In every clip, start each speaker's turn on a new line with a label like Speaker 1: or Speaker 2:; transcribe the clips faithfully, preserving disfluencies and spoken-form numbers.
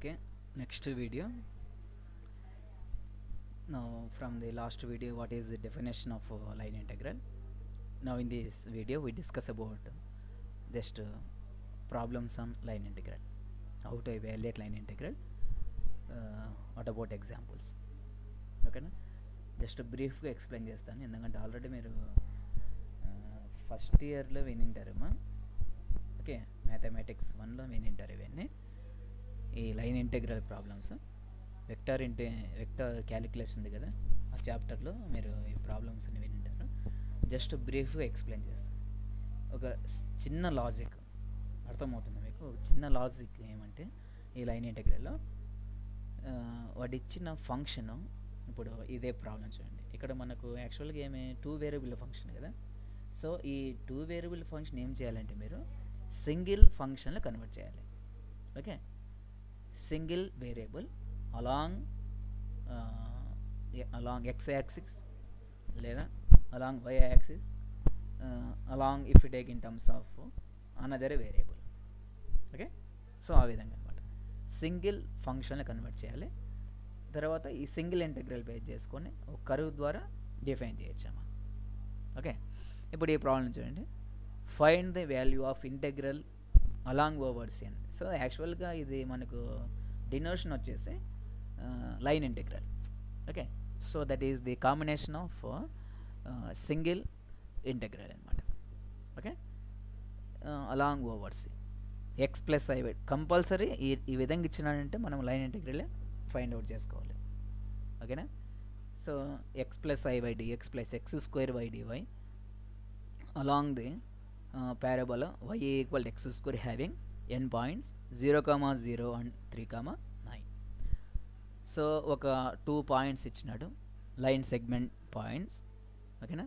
Speaker 1: Okay, next video. Now from the last video, what is the definition of uh, line integral? Now in this video we discuss about just uh, problems on line integral, how to evaluate line integral, uh, what about examples. Okay, just brief గా explain చేస్తాను ఎందుకంటే already మీరు first ఇయర్లో వినింటారమ్మా. Okay, mathematics వన్లో వినింటారు ఇవన్నీ, ఈ line integral problems. Vector ఇంటే వెక్టర్ క్యాలిక్యులేషన్ ఉంది కదా, ఆ చాప్టర్లో మీరు ఈ ప్రాబ్లమ్స్ అన్ని వినింటారు. జస్ట్ బ్రీఫ్గా ఎక్స్ప్లెయిన్ చేస్తాను. ఒక చిన్న లాజిక్ అర్థమవుతుంది మీకు. ఒక చిన్న లాజిక్ ఏమంటే ఈ లైన్ ఇంటెగ్రల్లో వాడు ఇచ్చిన ఫంక్షన్, ఇప్పుడు ఇదే ప్రాబ్లం చూడండి. ఇక్కడ మనకు యాక్చువల్గా ఏమి టూ వేరియబుల్ ఫంక్షన్ కదా. సో ఈ టూ వేరియబుల్ ఫంక్షన్ ఏం చేయాలంటే మీరు సింగిల్ ఫంక్షన్లో కన్వర్ట్ చేయాలి. Okay, single variable along along x axis లేదా along y axis, along if you take in terms of another variable. Okay, so ఆ విధంగా అనమాట సింగిల్ ఫంక్షన్లో కన్వర్ట్ చేయాలి. తర్వాత ఈ సింగిల్ ఇంటెగ్రల్ బేస్ చేసుకొని ఒక కర్వ్ ద్వారా డిఫైన్ చేయొచ్చామా. ఓకే, ఇప్పుడు ఈ ప్రాబ్లం చూడండి. Find the value of integral along over C అండి. సో యాక్చువల్గా ఇది మనకు డినోషన్ వచ్చేసి line integral. Okay, so that is the combination of single integral అనమాట. Okay, along over C x plus i y compulsory ఈ ఈ విధంగా ఇచ్చినాడంటే మనం లైన్ ఇంటెగ్రలే ఫైండ్ అవుట్ చేసుకోవాలి. ఓకేనా, so x plus i y dx plus x square y dy along the parabola y equal x square having an points zero comma zero and three comma nine. So ఒక two points ఇచ్చినాడు, line segment points. ఓకేనా,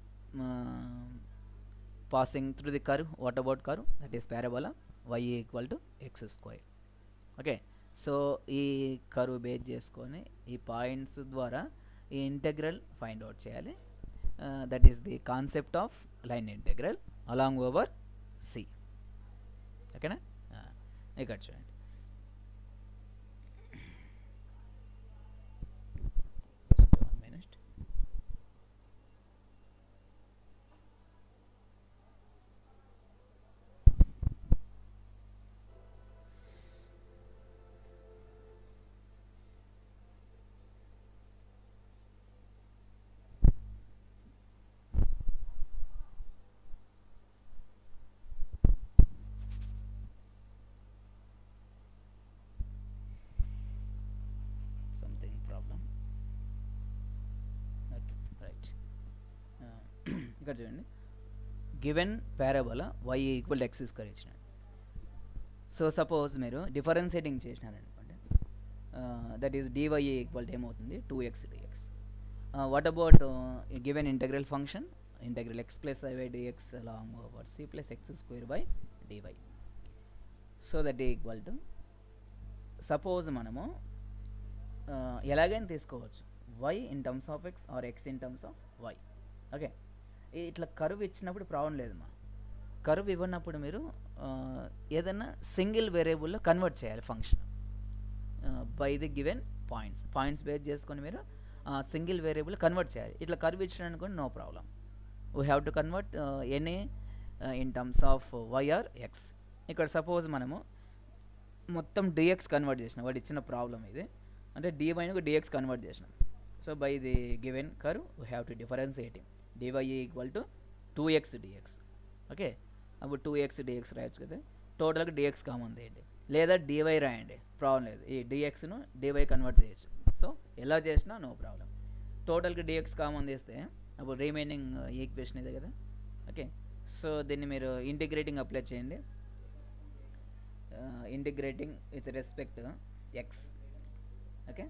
Speaker 1: passing through the curve. What about curve? That is parabola y equal to x square. Okay, so ఈ curve base చేసుకొని ఈ points ద్వారా ఈ integral find out చేయాలి. That is the concept of line integral along over C. ఓకేనా, ఇక్కడ చూడండి. Just one minute. ఇక్కడ చూడండి, given parabola y equal x square ఇచ్చినాడు. సో సపోజ్ మీరు డిఫరెన్షియేటింగ్ చేసినారనుకోండి, దట్ ఈస్ డివై ఈక్వల్ ఏమవుతుంది two x dx. What about given integral function integral x plus i y dx along over C plus x square by dy. So that equal to suppose మనము ఎలాగైనా తీసుకోవచ్చు y in terms of X are x in terms of y. Okay, ఇట్లా curve ఇచ్చినప్పుడు problem లేదు. మా curve ఇవ్వనప్పుడు మీరు ఏదైనా సింగిల్ వేరియబుల్లో కన్వర్ట్ చేయాలి function by the given points. Points base చేసుకొని మీరు సింగిల్ వేరియబుల్ కన్వర్ట్ చేయాలి. ఇట్లా కర్వ్ ఇచ్చిన అనుకోండి, no problem. We have to convert any in terms of y or x. ఇక్కడ సపోజ్ మనము మొత్తం డిఎక్స్ కన్వర్ట్ చేసినాం, వాడు ఇచ్చిన ప్రాబ్లం ఇది. అంటే డివైని డిఎక్స్ కన్వర్ట్ చేసినాం. So by the given curve we have to differentiating dy equal to two x dx. Okay, అప్పుడు టూ ఎక్స్ డిఎక్స్ రాయొచ్చు కదా. టోటల్గా డిఎక్స్ కామన్ తీయండి, లేదా డివై రాయండి, ప్రాబ్లం లేదు. ఈ డిఎక్స్ను డివై కన్వర్ట్ చేయొచ్చు. సో ఎలా చేసినా నో ప్రాబ్లం. టోటల్గా డిఎక్స్ కామన్ తీస్తే అప్పుడు రిమైనింగ్ ఈక్వేషన్ ఇదే కదా. ఓకే, సో దీన్ని మీరు ఇంటిగ్రేటింగ్ అప్లై చేయండి. Integrating with respect x. Okay,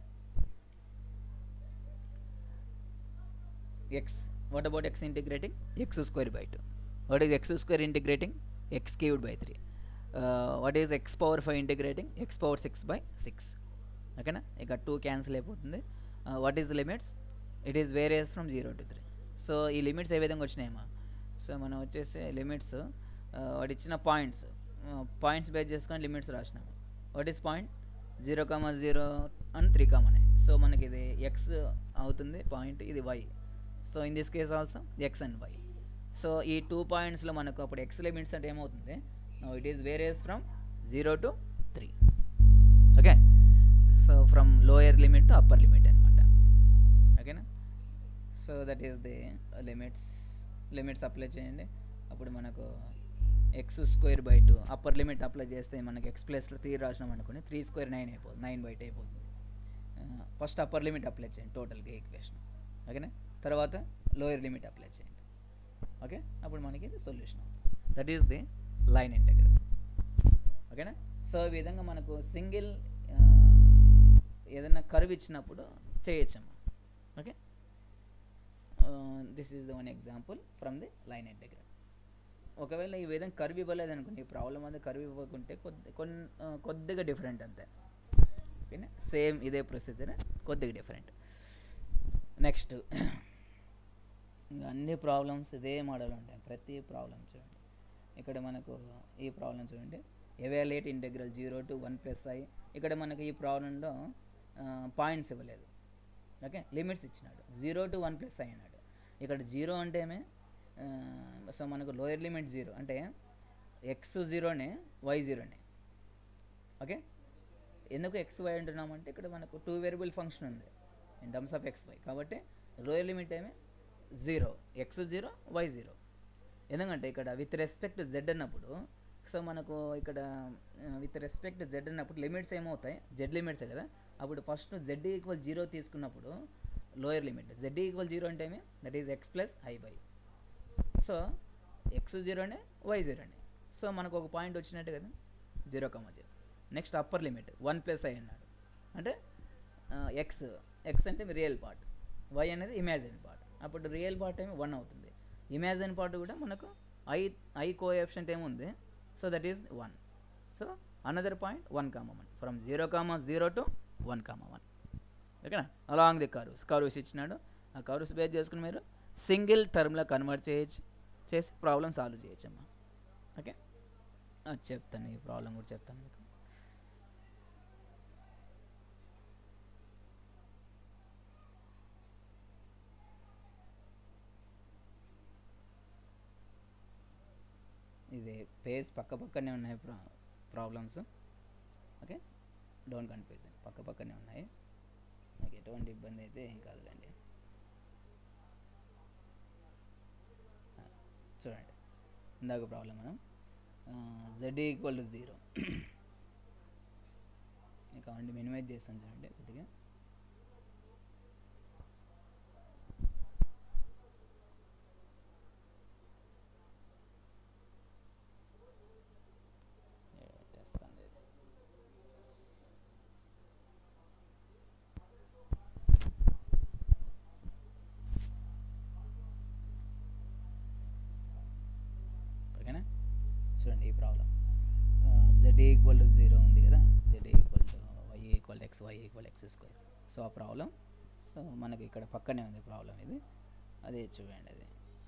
Speaker 1: x. what about x integrating? X square by two. What is x square integrating? X cubed by three. Uh, what is x power five integrating? X power six by six. Okay na? Ika two cancel అయిపోతుంది. Uh, what is the limits? It is varies from zero to three. So ఈ limits ఏ విధంగా వచ్చినాయమ్మా? So మనం వచ్చేసి limits వాడు ఇచ్చిన points points base చేసుకొని లిమిట్స్ రాసినాము. What is point? Zero comma zero and three comma nine. So మనకి ఇది ఎక్స్ అవుతుంది పాయింట్, ఇది y. So in this case also x and y. So ఈ టూ పాయింట్స్లో మనకు అప్పుడు ఎక్స్ లిమిట్స్ అంటే ఏమవుతుంది, now it is various from zero to three. Okay, so from lower limit to upper limit అనమాట. ఓకేనా, so that is the limits. Limits apply చేయండి, అప్పుడు మనకు x square by two upper limit apply చేస్తే మనకి x ప్లస్లో three రాసినాం అనుకోండి, త్రీ స్క్వేర్ నైన్ అయిపోతుంది, నైన్ బై టూ అయిపోతుంది. ఫస్ట్ అప్పర్ లిమిట్ అప్లై చేయండి టోటల్గా ఈక్వేషన్. ఓకేనా, తర్వాత లోయర్ లిమిట్ అప్లై చేయండి. ఓకే, అప్పుడు మనకి ఇది సొల్యూషన్ అవుతుంది. That is the line integral. ఓకేనా, సో ఈ విధంగా మనకు సింగిల్ ఏదైనా కర్వ్ ఇచ్చినప్పుడు చేయొచ్చమ్మా. Okay, this is the one example from the line integral. ఒకవేళ ఈ విధంగా కర్వ్ ఇవ్వలేదు అనుకోండి, ఈ ప్రాబ్లం అంతా కర్వ్ ఇవ్వకుంటే కొద్ది కొన్ని కొద్దిగా డిఫరెంట్ అంతే. ఓకేనా, సేమ్ ఇదే ప్రొసీజర్, కొద్దిగా డిఫరెంట్. నెక్స్ట్ ఇంకా అన్ని ప్రాబ్లమ్స్ ఇదే మోడల్ ఉంటాయి. ప్రతి ప్రాబ్లం చూడండి, ఇక్కడ మనకు ఈ ప్రాబ్లం చూడండి, evaluate integral zero to one plus i. ఇక్కడ మనకు ఈ ప్రాబ్లంలో పాయింట్స్ ఇవ్వలేదు. ఓకే, లిమిట్స్ ఇచ్చినాడు, zero to one plus i అన్నాడు. ఇక్కడ జీరో అంటే ఏమే, సో మనకు లోయర్ లిమిట్ జీరో అంటే ఎక్స్ జీరోనే, వై జీరోనే. ఓకే, ఎందుకు ఎక్స్ వై అంటున్నామంటే ఇక్కడ మనకు టూ వేరియబుల్ ఫంక్షన్ ఉంది in terms of x y, కాబట్టి లోయర్ లిమిట్ ఏమే zero, x zero, y zero. ఎందుకంటే ఇక్కడ విత్ రెస్పెక్ట్ జెడ్ అన్నప్పుడు, సో మనకు ఇక్కడ విత్ రెస్పెక్ట్ జెడ్ అన్నప్పుడు లిమిట్స్ ఏమవుతాయి, జెడ్ లిమిట్సే కదా. అప్పుడు ఫస్ట్ జెడ్ ఈక్వల్ జీరో తీసుకున్నప్పుడు lower limit z equal zero అంటే ఏమి, that is x plus i by. So x జీరోనే, వై జీరోనే. సో మనకు ఒక పాయింట్ వచ్చినట్టు కదా, zero comma zero. Next upper limit one plus i అన్నాడు, అంటే ఎక్స్ ఎక్స్ అంటే రియల్ పార్ట్, వై అనేది ఇమాజిన్ పార్ట్. అప్పుడు రియల్ పార్ట్ ఏమి వన్ అవుతుంది, ఇమాజిన్ పార్ట్ కూడా మనకు ఐ ఐ కోఎఫిషియంట్ ఏముంది, so that is one. So another point one comma one, from zero comma zero to one comma one. ఓకేనా, along the curves curves ఇచ్చినాడు, ఆ curves base చేసుకుని మీరు సింగిల్ టర్మ్లో కన్వర్ట్ చేయొచ్చు, చేసి ప్రాబ్లం సాల్వ్ చేయొచ్చు అమ్మా. ఓకే, అది చెప్తాను, ఈ ప్రాబ్లం కూడా చెప్తాను మీకు. ఇది పేజ్ పక్క పక్కనే ఉన్నాయి ప్రా ప్రాబ్లమ్స్. ఓకే, డోంట్ కన్ఫ్యూజ్, పక్క పక్కనే ఉన్నాయి, నాకు ఎటువంటి ఇబ్బంది అయితే ఏం కాదులేండి. చూడండి, ఇందాక ప్రాబ్లం మనం జెడ్ ఈక్వల్ టు జీరో, కావండి మినిమైజ్ చేస్తాను చూడండి కొద్దిగా. చూడండి ఈ problem, z equal to zero ఉంది కదా, z equal to y equal to x, y equal x square. So ఆ ప్రాబ్లం, సో మనకి ఇక్కడ పక్కనే ఉంది ప్రాబ్లం ఇది, అదే చూడండి. అది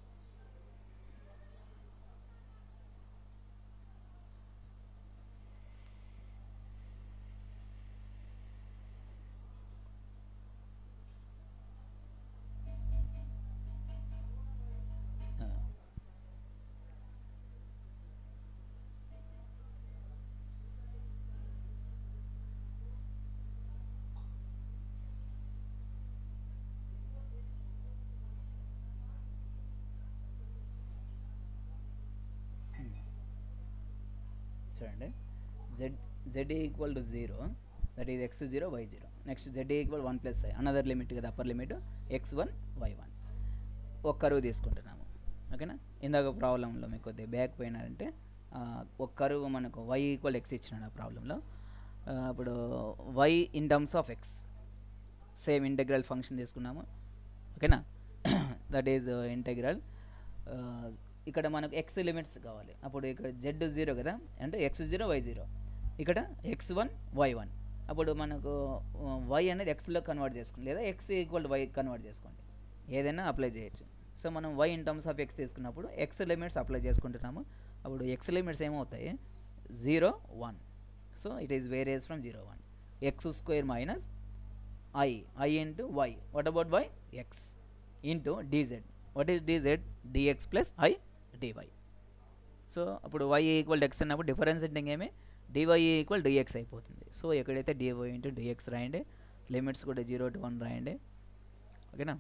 Speaker 1: చూడండి, z z equal to zero, that is x zero, y zero. Next z equal one plus i, another limit కదా, upper limit x one, y one. ఒక కరువు తీసుకుంటున్నాము. ఓకేనా, ఇందాక ప్రాబ్లంలో మీకు కొద్దిగా బ్యాక్ పోయినారంటే, ఒక కరువు మనకు వై ఈక్వల్ ఎక్స్ ఇచ్చినాడు ఆ ప్రాబ్లంలో. అప్పుడు y in terms of x, same integral function తీసుకున్నాము. ఓకేనా, దట్ ఈజ్ ఇంటెగ్రల్. ఇక్కడ మనకు ఎక్స్ లిమిట్స్ కావాలి, అప్పుడు ఇక్కడ జెడ్ జీరో కదా, అంటే ఎక్స్ జీరో, వై జీరో. ఇక్కడ ఎక్స్ వన్, వై వన్. అప్పుడు మనకు వై అనేది ఎక్స్లో కన్వర్ట్ చేసుకోండి, లేదా ఎక్స్ ఈక్వల్ వై కన్వర్ట్ చేసుకోండి, ఏదైనా అప్లై చేయొచ్చు. సో మనం y in terms of x తీసుకున్నప్పుడు ఎక్స్ లిమిట్స్ అప్లై చేసుకుంటున్నాము. అప్పుడు ఎక్స్ లిమిట్స్ ఏమవుతాయి, zero, one. So it is various from zero one. X square minus i i into y. What about y? X into dz. What is dz? Dx plus i dy. So అప్పుడు y equal x అన్నప్పుడు differentiating ఏమి dy equal dx అయిపోతుంది. సో ఎక్కడైతే dy into dx రాయండి, limits కూడా zero to one రాయండి. ఓకేనా?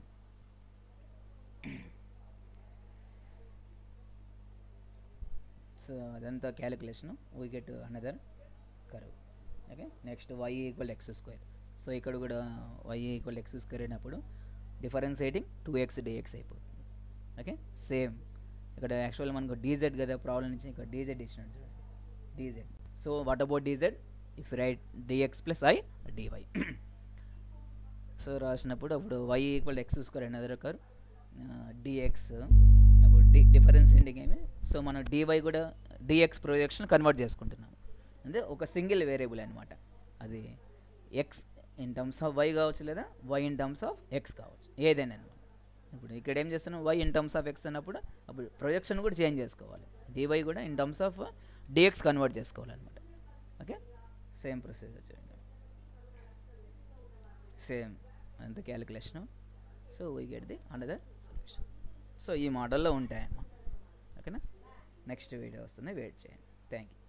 Speaker 1: సో అదంతా calculation. We get another curve. Okay, next y equal x square. So ఇక్కడ కూడా వై ఈక్వల్ ఎక్స్ స్క్వేర్ అయినప్పుడు డిఫరెన్షియేటింగ్ టూ ఎక్స్ డిఎక్స్ అయిపోతుంది. ఓకే, సేమ్ ఇక్కడ యాక్చువల్ మనకు డీజెడ్ కదా ప్రాబ్లం నుంచి, ఇక్కడ డీజెడ్ ఇచ్చినట్టు చూడండి, dz. So what about dz? If write dx plus i dy. So రాసినప్పుడు అప్పుడు y equal x square another curve, dx అప్పుడు డి డిఫరెన్షియేటింగ్ ఏమి. సో మనం డివై కూడా డిఎక్స్ ప్రొజెక్షన్ కన్వర్ట్ చేసుకుంటున్నాం, అంటే ఒక సింగిల్ వేరియబుల్ అనమాట. అది x in terms of y కావచ్చు, లేదా y in terms of x కావచ్చు, ఏదైనా అనమాట. ఇప్పుడు ఇక్కడ ఏం చేస్తున్నాం? Y in terms of x అన్నప్పుడు అప్పుడు ప్రొజెక్షన్ కూడా చేంజ్ చేసుకోవాలి, డివై కూడా in terms of dx convert చేసుకోవాలన్నమాట. ఓకే, సేమ్ ప్రొసీజర్ చూడండి, సేమ్ అంత calculation. So we get the another solution. So ఈ మోడల్లో ఉంటాయన్నమాట. ఓకేనా? నెక్స్ట్ వీడియో వస్తుంది, వెయిట్ చేయండి. Thank you.